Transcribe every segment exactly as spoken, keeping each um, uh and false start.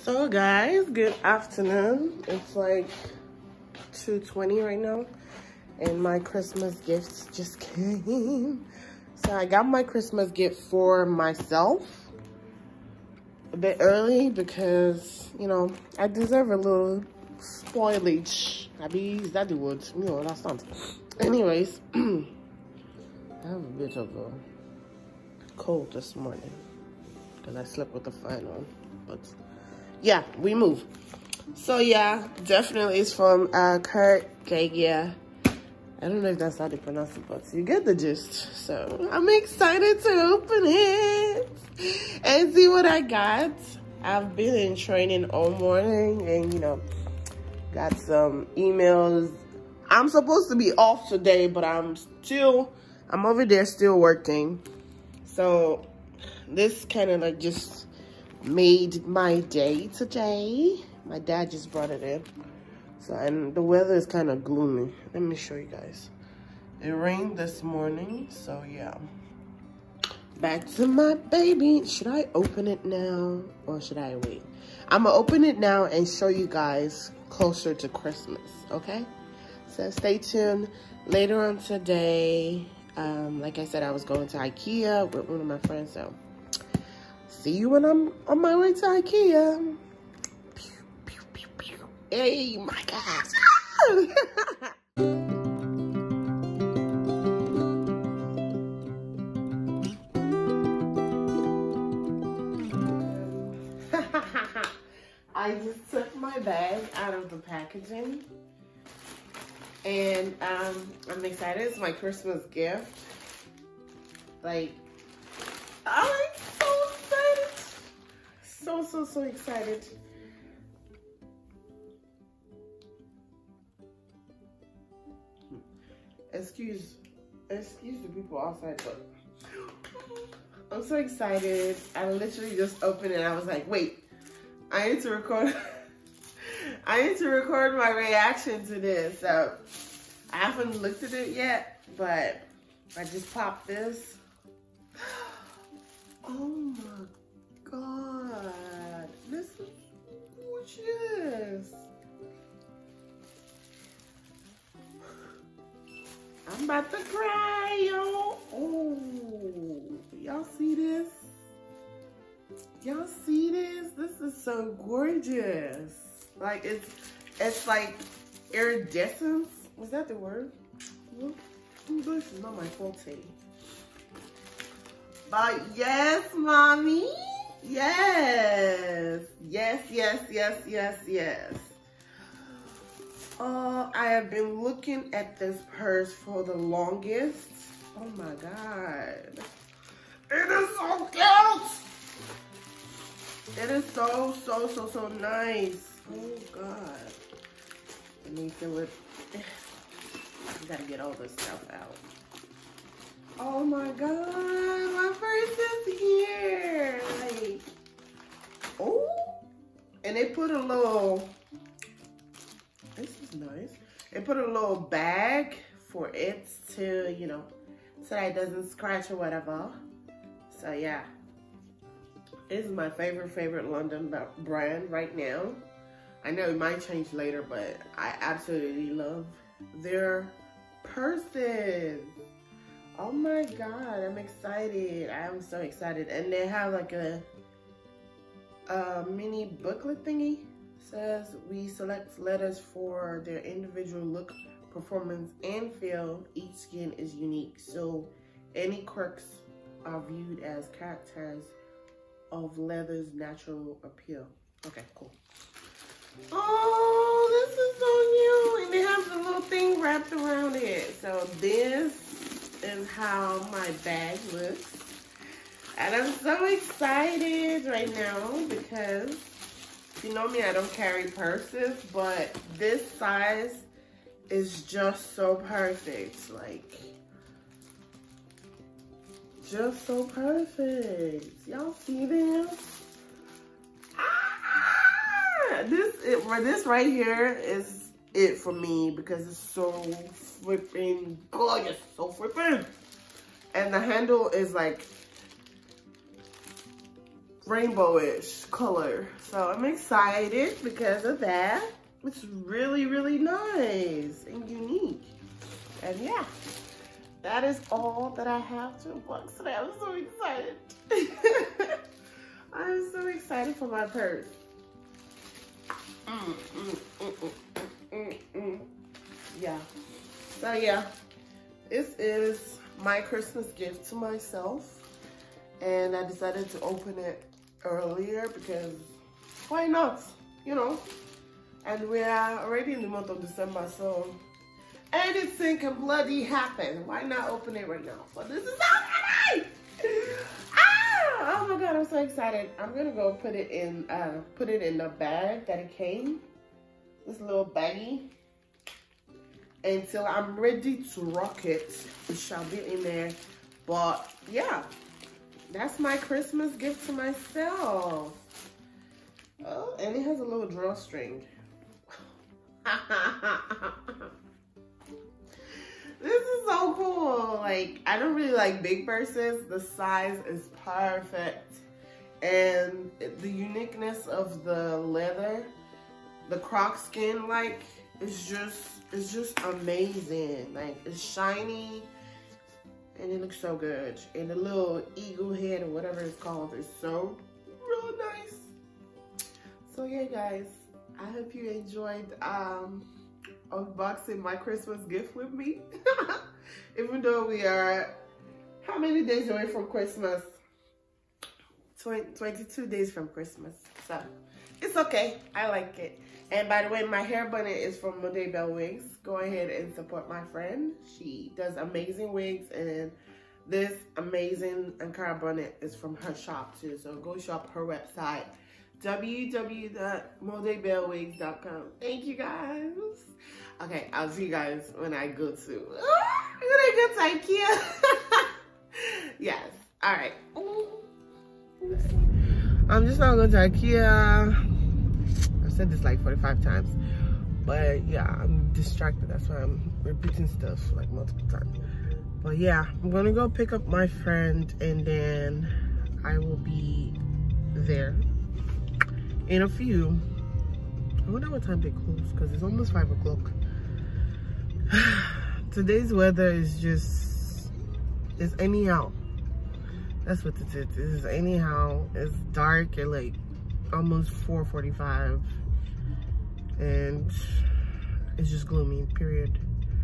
So guys, good afternoon. It's like two twenty right now and my Christmas gifts just came. So I got my Christmas gift for myself a bit early because, you know, I deserve a little spoilage. I be that the word, you know, that's not. Anyways, I have a bit of a cold this morning because I slept with the fan on, but yeah, we move. So yeah, definitely it's from uh, Kurt Gagia. I don't know if that's how they pronounce it, but you get the gist. So I'm excited to open it and see what I got. I've been in training all morning and, you know, got some emails. I'm supposed to be off today, but I'm still, I'm over there still working. So this kind of like just made my day today. My dad just brought it in. So, and the weather is kind of gloomy. Let me show you guys. It rained this morning, so yeah. Back to my baby. Should I open it now or should I wait? I'm gonna open it now and show you guys closer to Christmas, okay? So stay tuned. Later on today, um, like I said, I was going to IKEA with one of my friends, so see you when I'm on my way to IKEA. Pew, pew, pew, pew. Hey, my gosh. I just took my bag out of the packaging. And um, I'm excited. It's my Christmas gift. Like, I'm so excited. So, so, so excited. Excuse, excuse the people outside, but I'm so excited. I literally just opened it and I was like, wait, I need to record. I need to record my reaction to this. So I haven't looked at it yet, but I just popped this. Oh my God, this is gorgeous. I'm about to cry, yo. Oh, y'all see this? Y'all see this? This is so gorgeous. Like it's, it's like iridescence. Was that the word? English is not my forte. But yes, mommy. Yes. Yes, yes, yes, yes, yes. Oh, I have been looking at this purse for the longest. Oh my God. It is so cute. It is so, so, so, so nice. Oh God. Let me feel it. I gotta get all this stuff out. Oh my God, my purse is here. Like, oh, and they put a little, this is nice. They put a little bag for it to, you know, so that it doesn't scratch or whatever. So yeah, this is my favorite, favorite London brand right now. I know it might change later, but I absolutely love their purses. Oh my God, I'm excited. I'm so excited. And they have like a, a mini booklet thingy. Says we select letters for their individual look, performance, and feel. Each skin is unique, so any quirks are viewed as characters of leather's natural appeal. Okay, cool. Oh, this is so cute. And they have the little thing wrapped around it. So this is how my bag looks. And I'm so excited right now because, if you know me, I don't carry purses, but this size is just so perfect. Like, just so perfect. Y'all see this? Ah! This, it, this right here is it for me because it's so flipping gorgeous. So flipping. And the handle is like rainbowish color. So I'm excited because of that. It's really, really nice and unique. And yeah, that is all that I have to unbox today. I'm so excited. I'm so excited for my purse. Mm, mm, mm, mm, mm, mm. Yeah. So yeah, this is my Christmas gift to myself. And I decided to open it earlier because why not? You know? And we are already in the month of December, so anything can bloody happen. Why not open it right now? So this is so exciting! Ah! Oh my god, I'm so excited. I'm gonna go put it in uh put it in the bag that it came. This little baggie. Until I'm ready to rock it. It shall be in there. But yeah. That's my Christmas gift to myself. Oh, and it has a little drawstring. This is so cool. Like, I don't really like big purses. The size is perfect. And the uniqueness of the leather, the croc skin, like, it's just, it's just amazing. Like, it's shiny. And it looks so good. And the little eagle head or whatever it's called is so real nice. So yeah, guys, I hope you enjoyed um, unboxing my Christmas gift with me. Even though we are, how many days away from Christmas? twenty-two days from Christmas. So it's okay. I like it. And by the way, my hair bunny is from Missdolapo Wigs. Go ahead and support my friend. She does amazing wigs, and this amazing Ankara bonnet is from her shop too. So go shop her website, w w w dot missdolapo wigs dot com. Thank you guys. Okay, I'll see you guys when I go to when I go to IKEA. Yes. All right. I'm just not going to IKEA. Said this like forty-five times, but yeah, I'm distracted. That's why I'm repeating stuff like multiple times. But yeah, I'm gonna go pick up my friend, and then I will be there in a few. I wonder what time they close because it's almost five o'clock. Today's weather is just, it's anyhow. That's what it is. It is anyhow. It's dark at like almost four forty-five. And it's just gloomy, period.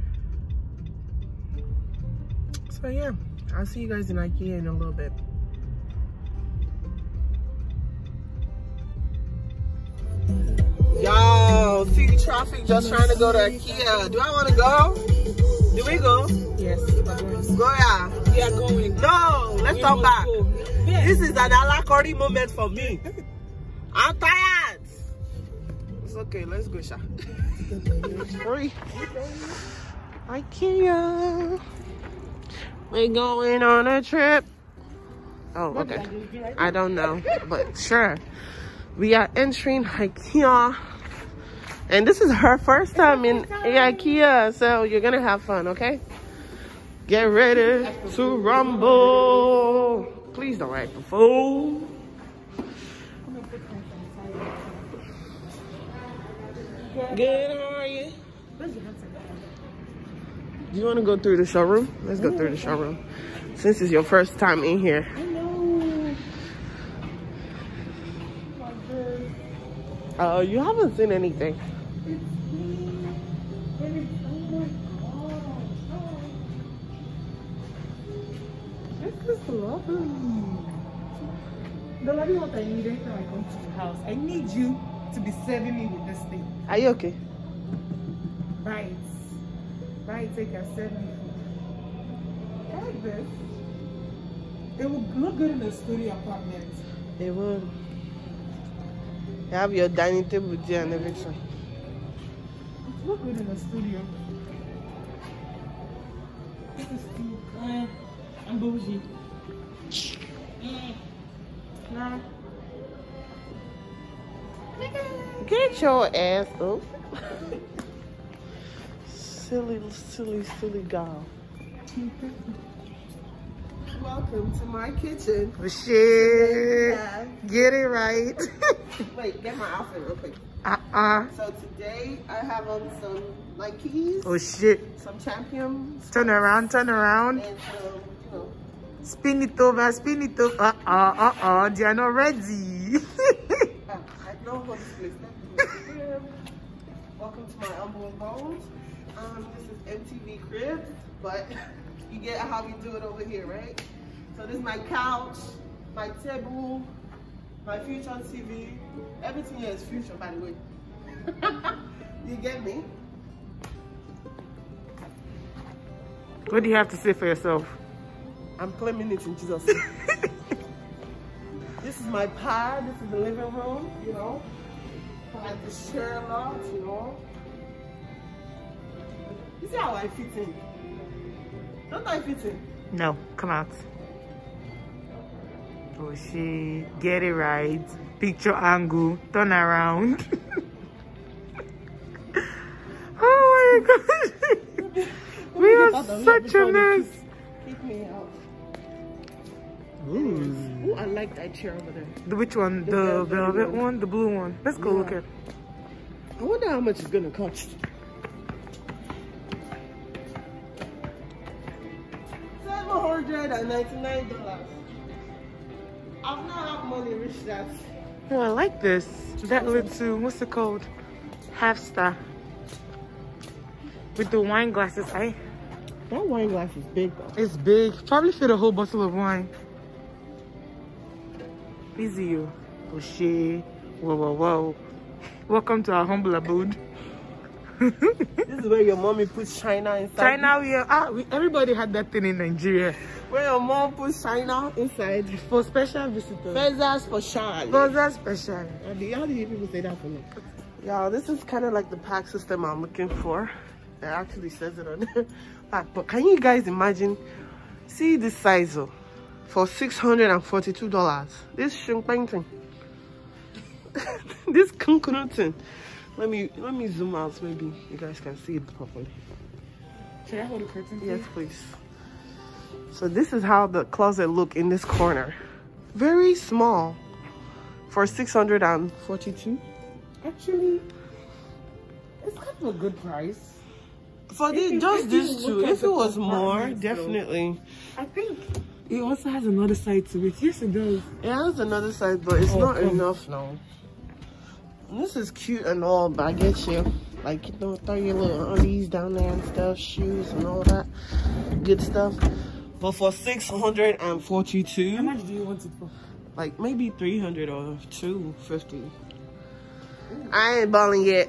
So yeah, I'll see you guys in IKEA in a little bit. Yo, see the traffic just trying to go to IKEA. Do I want to go? Do we go? Yes. Go, yeah. We are going. No, let's We come back. go. Yes. This is an Alakori moment for me. I'm tired. It's okay, let's go, Sha. Hurry. IKEA. We're going on a trip. Oh, okay. I don't know, but sure. We are entering IKEA. And this is her first time in IKEA, so you're gonna have fun, okay? Get ready to rumble. Please don't act the fool. Good, how are you? Do you want to go through the showroom? Let's go through the showroom. Since it's your first time in here. I know. Oh, uh, you haven't seen anything. This is lovely. The lady what I need every time I come to the house. I need you to be serving me with this thing. Are you okay? Right. Right, take your serve me food. I like this. It would look good in a studio apartment. It would. You have your dining table there and everything. It would look good in a studio. This is too uh, I'm bougie. Mm. Nah. Get your ass up. Silly, silly, silly girl. welcome to my kitchen. Oh shit. Yeah. Get it right. Wait, get my outfit real quick. Uh-uh. So today I have on some Nikes. Oh shit. Some Champions. Turn around, turn around. And some, you know. Spin it over, spin it over. Uh-uh, uh-uh. They are not ready. uh, I know what this place is. Welcome to my Humble Bones. Um, this is M T V Crib, but you get how we do it over here, right? So this is my couch, my table, my future T V. Everything here is future, by the way. You get me? What do you have to say for yourself? I'm claiming it in Jesus' name. This is my pad. This is the living room, you know. I like to share a lot, you know. You see how I fit in? Don't I fit in? No, come out. Oh shit, get it right. Picture angle, turn around. Oh my gosh. We are such a mess. Keep me out. Ooh. Ooh, I like that chair over there. The which one? The, The the velvet velvet one. one? The blue one. Let's go Yeah. look at. I wonder how much it's gonna cost. seven hundred ninety-nine dollars. I've not had money reach that. Oh, I like this. That little, what's it called? Half star. With the wine glasses. I. That wine glass is big though. It's big. Probably fit a whole bottle of wine. Easy you. Oh shit. Whoa, whoa, whoa. Welcome to our humble abode. This is where your mommy puts China inside. China, we, are, ah, we everybody had that thing in Nigeria. Where your mom puts China inside. For special visitors. Feathers for shine. Feathers special. How do you people say that for me? Y'all, this is kind of like the pack system I'm looking for. It actually says it on there. But can you guys imagine? See this size though, for six hundred forty-two dollars. This shunkbang thing. This kunkunu thing. Let me let me zoom out. Maybe you guys can see it properly. Can I hold the curtain? Yes, please. So this is how the closet look in this corner. Very small for six hundred forty-two. Actually, it's kind of a good price. For the, you- just if you this look two, at if the it was more, compartments, though. definitely. I think it also has another side to it. Yes, it does. It has another side, but it's Oh, not come. enough now. And this is cute and all, but I get you. Like, you know, throw your little undies down there and stuff, shoes and all that good stuff. But for six hundred forty-two, How much do you want it for? like maybe three hundred or two fifty. I ain't balling yet.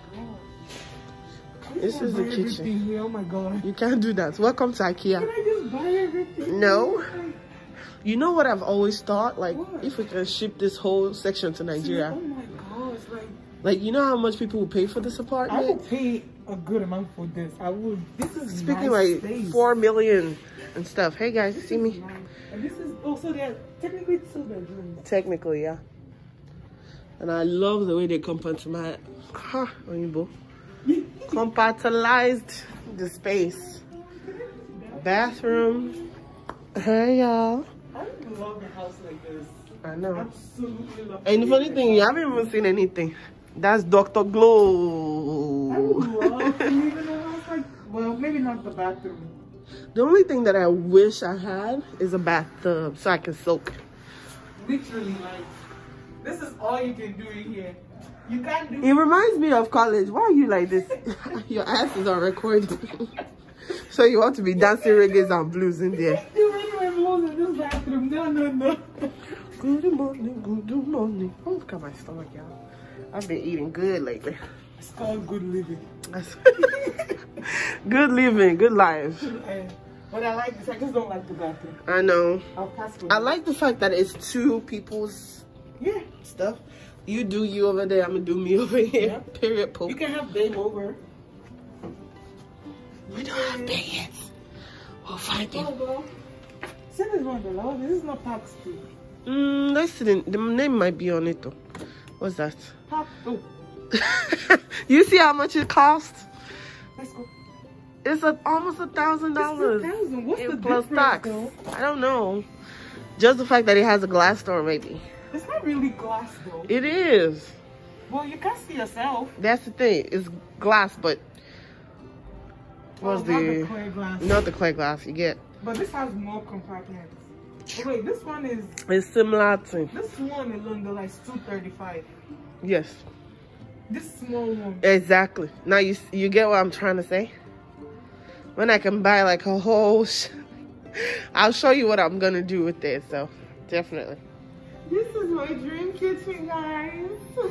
This is the Buy kitchen. everything here. Oh my god. You can't do that. Welcome to IKEA. Can I just buy everything? No. You know what I've always thought? Like, What? if we can ship this whole section to Nigeria. Oh my gosh, like Like, you know how much people will pay for this I apartment? would pay a good amount for this. I would. This is Speaking nice like space. four million and stuff. Hey guys, see me? Nice. And this is also there. Technically two bedrooms. Technically, yeah. And I love the way they compartmentalize, huh, Oyinbo. compartmentalized the space. Bathroom. Hey y'all. I love a house like this. I know. Absolutely love. And the funny thing, you haven't even seen anything. That's Doctor I would Glow. love to live in a house like. Well, maybe not the bathroom. The only thing that I wish I had is a bathtub so I can soak. Literally, like this is all you can do in here. You can't do. It reminds me of college. Why are you like this? Your ass is on recording. So you want to be dancing reggae and blues in there. You really went close in this bathroom. No, no, no. Good morning, good morning. Oh, look at my stomach, y'all. I've been eating good lately. It's called good living. That's good living, good life. And, but I like this. I just don't like the bathroom. I know. I'll pass for I it. like the fact that it's two people's Yeah. stuff. You do you over there, I'm gonna do me over here. Yeah. Period. Poop. You can have babe over. We don't have bed yet. We'll find Oh, it. well. Send this one below. This is not Pack Street. Mm, let's see. The, the name might be on it though. What's that? Pack. Oh, You see how much it costs? let's go. It's a, almost a thousand dollars. What's the plus difference, tax? though? I don't know. Just the fact that it has a glass door, maybe. It's not really glass, though. It is. Well, you can see yourself. That's the thing. It's glass, but what's oh, the, not the clear glass? Not the clear glass. You get. But this has more compartments. Oh, wait, this one is. It's similar to. This one alone, like two thirty-five. Yes. This small one. Exactly. Now you you get what I'm trying to say. When I can buy like a whole, sh I'll show you what I'm gonna do with this. So definitely. This is my dream kitchen, guys.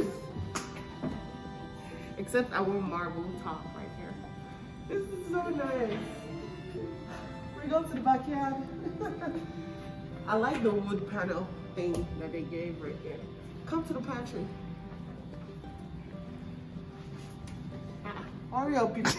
Except I want marble top right here. This is so nice. We go to the backyard. I like the wood panel thing that they gave right here. Come to the pantry. Hurry up, people.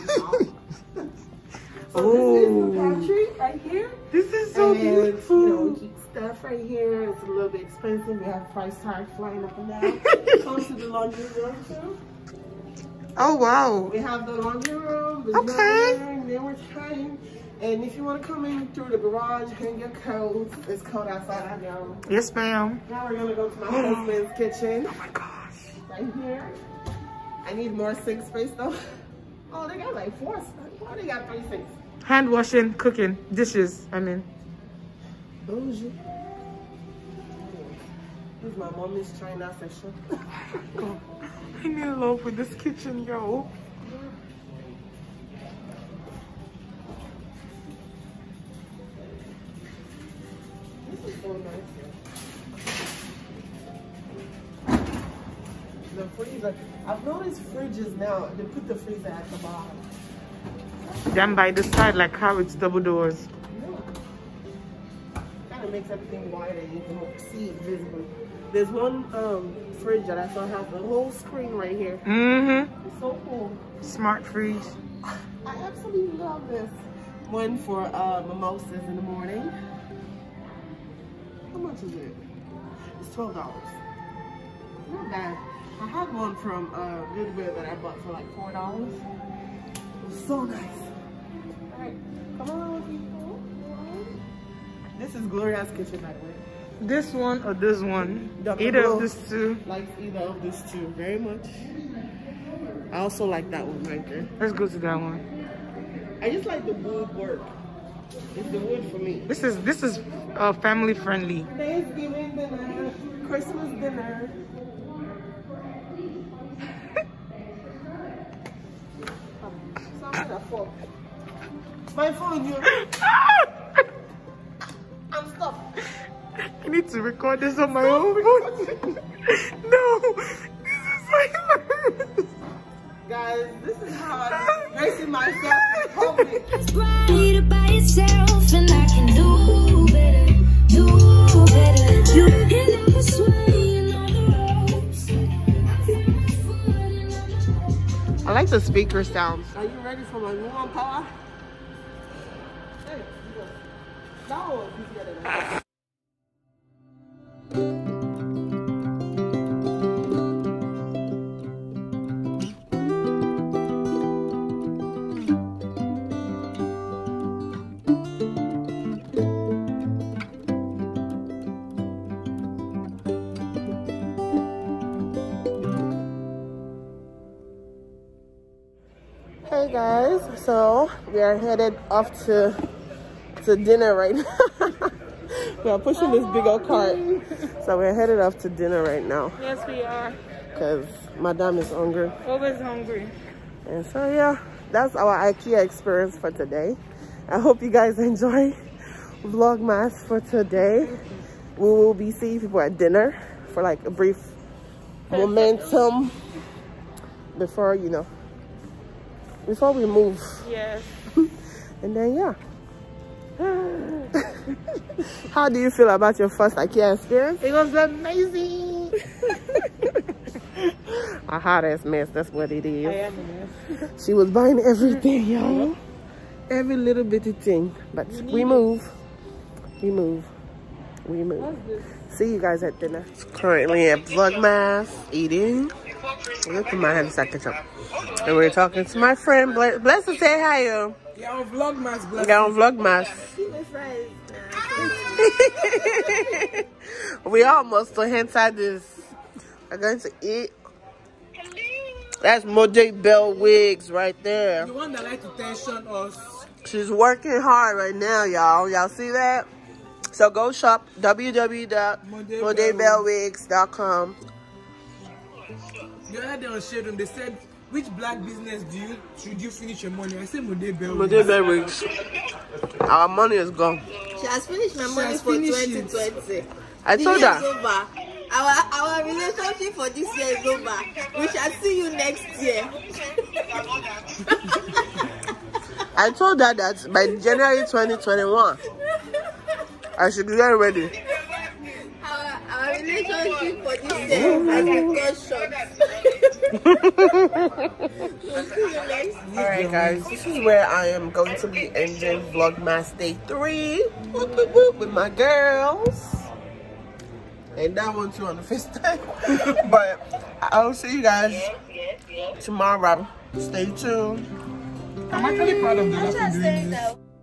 So oh, this is the pantry right here. This is so and, beautiful. You know, we keep stuff right here. It's a little bit expensive. We have price tag flying up and down. Come to the laundry room too. Oh wow. We have the laundry room. The okay. And then we're trying. And if you want to come in through the garage, hang your coat. It's cold outside, I know. Yes, ma'am. Now we're gonna go to my husband's kitchen. Oh my gosh. Right here. I need more sink space though. Oh, they got like four. Oh, they got three sinks. Hand washing, cooking, dishes. I mean. Bougie. This is my mommy's China section. Oh, I'm in love with this kitchen, yo. This is so nice. The freezer. I've noticed fridges now, they put the freezer at the bottom. Then by the side, like how it's double doors. Yeah. Kind of makes everything wider. You can see it visibly. There's one um, fridge that I saw has the whole screen right here. Mm-hmm. It's so cool. Smart fridge. I absolutely love this. One for uh, mimosas in the morning. How much is it? It's twelve dollars. Not bad. I had one from uh, Goodwill that I bought for like four dollars. It was so nice. All right, come on, people. This is Gloria's kitchen, by the way. This one or this one? Doctor Either Blue of these two. likes either of these two very much. I also like that one right there. Let's go to that one. I just like the wood work. It's the wood for me. This is this is uh, family friendly. Thanksgiving dinner, Christmas dinner. My phone, you. I'm stuck. I need to record this on my own phone. No, this is like guys, this is how I'm racing myself in public. It's right by yourself, and I can do better, do better. You can never sway on the ropes. I like the speaker sounds. Are you ready for my warm power? Hey, you go. No, you get it. Hey guys, so we are headed off to to dinner right now. We are pushing this big old cart, so we're headed off to dinner right now. Yes, we are. Cause Madame is hungry. Always hungry. And so yeah, that's our IKEA experience for today. I hope you guys enjoy Vlogmas for today. We will be seeing people at dinner for like a brief momentum before, you know, before we move. Yes. And then yeah. How do you feel about your first IKEA experience? It was amazing. A hot ass mess, that's what it is. I am a mess. She was buying everything, y'all. Every little bitty thing. But we move. We move. We move. See you guys at dinner. Currently at Vlogmas eating. Look at my hand second up. And we're talking to my friend. Bless, Bless to say hi, yo. Yeah, on Vlogmas. Yeah, on Vlogmas. We almost to inside this. I'm going to eat. That's Mode Bell Wigs right there. The one that like to tension us. She's working hard right now, y'all. Y'all see that? So go shop w w w dot mode bell wigs dot com. The other day on Shadum, they said, which black business do you should you finish your money? I said Mode Bell Wigs. Mode Bell Wigs. Our money is gone. She has finished my She money has for finished twenty it. twenty. I The told year her. is over. Our our relationship for this year is over. We shall see you next year. I told her that by January twenty twenty-one, I should get ready. Our our relationship for this year has been cut short. We'll see you next year. Alright guys, this is where I am going to be ending Vlogmas Day three whoop, whoop, whoop, with my girls. And that one too on the FaceTime. But I'll see you guys tomorrow. Stay tuned. I'm actually proud of the last doing this.